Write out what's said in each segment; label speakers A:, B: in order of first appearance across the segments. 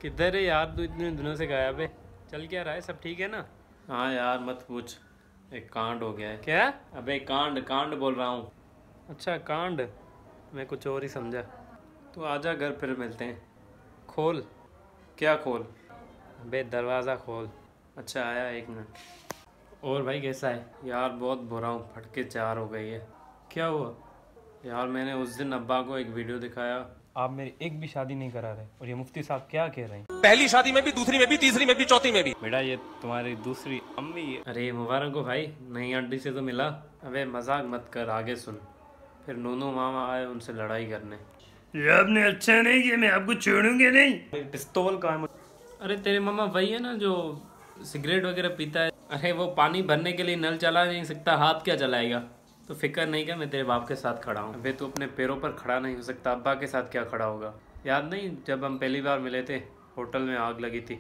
A: किधर है यार, तू इतने दिनों से गायब है? चल क्या रहा है, सब ठीक है ना?
B: हाँ यार मत पूछ, एक कांड हो गया है।
A: क्या?
B: अबे कांड कांड बोल रहा हूँ।
A: अच्छा कांड, मैं कुछ और ही समझा।
B: तू आजा घर, फिर मिलते हैं।
A: खोल।
B: क्या खोल?
A: अबे दरवाज़ा खोल।
B: अच्छा आया, एक मिनट।
A: और भाई कैसा है?
B: यार बहुत बुरा हूँ, फटके 4 हो गई है।
A: क्या हुआ?
B: यार मैंने उस दिन अब्बा को एक वीडियो दिखाया।
A: आप मेरी एक भी शादी नहीं करा रहे, और ये मुफ्ती साहब क्या कह रहे हैं?
C: पहली शादी में भी, दूसरी में भी, तीसरी में भी, चौथी में भी।
A: बेटा ये तुम्हारी दूसरी अम्मी है।
B: अरे मुबारक हो भाई, नई आंटी से तो मिला। अबे मजाक मत कर, आगे सुन। फिर नूनू मामा आए उनसे लड़ाई करने।
A: ये आपने अच्छा नहीं किया, मैं आपको छोड़ूंगा नहीं। पिस्तौल कहाँ है?
B: अरे तेरे मामा वही है ना जो सिगरेट वगैरह पीता है। अरे वो पानी भरने के लिए नल चला नहीं सकता, हाथ क्या चलाएगा? तो फिक्र नहीं क्या, मैं तेरे बाप के साथ खड़ा हूँ। अबे तू अपने पैरों पर खड़ा नहीं हो सकता, अब्बा के साथ क्या खड़ा होगा? याद नहीं जब हम पहली बार मिले थे, होटल में आग लगी थी।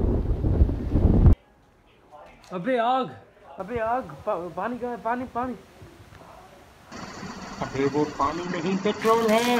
A: अबे आग, अबे आग, पानी कहाँ है? पानी पानी।
C: अबे वो पानी नहीं, पेट्रोल है।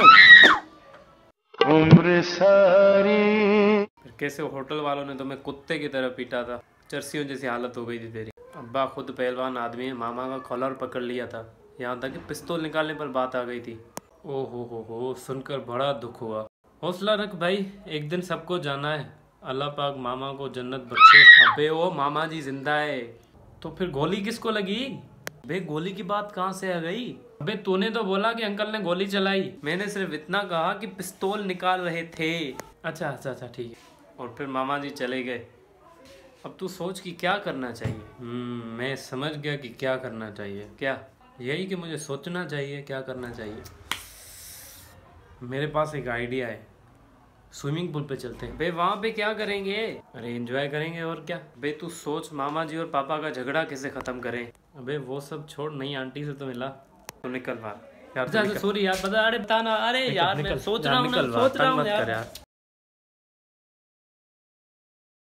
A: उम्र सारी।
B: फिर कैसे होटल वालों ने तुम्हें कुत्ते की तरह पीटा था, चरसियों जैसी हालत हो गई थी तेरी। अब्बा खुद पहलवान आदमी है, मामा का कॉलर पकड़ लिया था, यहाँ तक कि पिस्तौल निकालने पर बात आ गई थी। ओ हो, सुनकर बड़ा दुख हुआ। हौसला रख भाई, एक दिन सबको जाना है। अल्लाह पाक मामा को जन्नत बख्शे। अबे ओ मामा जी जिंदा है। तो फिर गोली किसको लगी? बे गोली की बात कहाँ से आ गई? अबे तूने तो बोला कि अंकल ने गोली चलाई, मैंने सिर्फ इतना कहा कि पिस्तौल निकाल रहे थे। अच्छा अच्छा अच्छा ठीक है। और फिर मामा जी चले गए। अब तू सोच कि क्या करना चाहिए। मैं समझ गया कि क्या करना चाहिए। क्या? यही कि मुझे सोचना चाहिए क्या करना चाहिए। मेरे पास एक आइडिया है, स्विमिंग पूल पे चलते हैं। बे वहाँ पे क्या करेंगे? अरे एंजॉय करेंगे और क्या। बे तू सोच, मामा जी और पापा का झगड़ा कैसे खत्म करें। अबे वो सब छोड़, नई आंटी से तो मिला। तो निकल बाहर यार।
A: सॉरी यार, बता, अरे बताना। अरे यार मैं सोच रहा हूँ ना, सोच रहा हूँ यार।